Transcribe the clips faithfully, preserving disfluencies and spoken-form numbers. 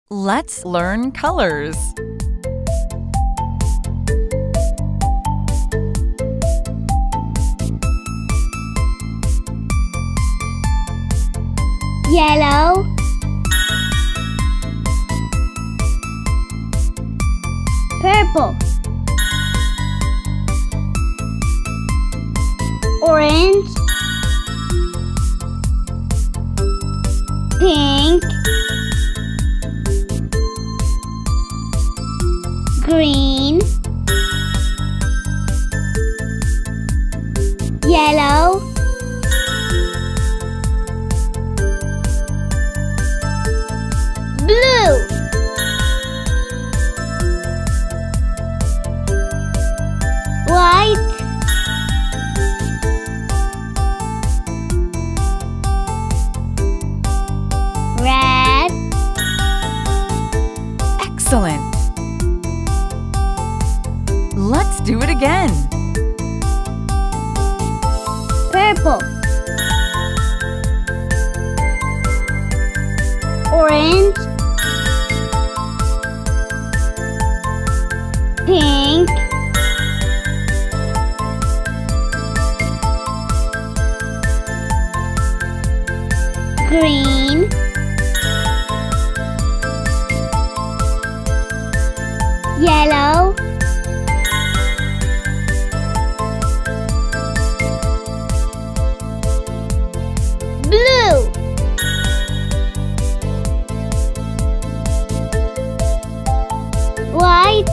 Let's learn colors. Yellow, purple, orange, pink, green, yellow, blue, white, red. Excellent! Let's do it again. Purple, orange, pink, green, yellow, blue, white,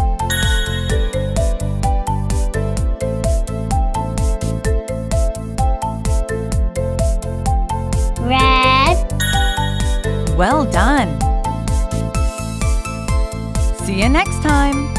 red. Well done! See you next time!